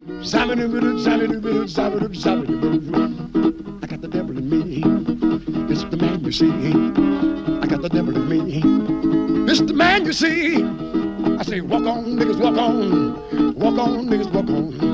I got the devil in me. It's the man you see. I got the devil in me. It's the man you see. I say, walk on, niggas, walk on. Walk on, niggas, walk on.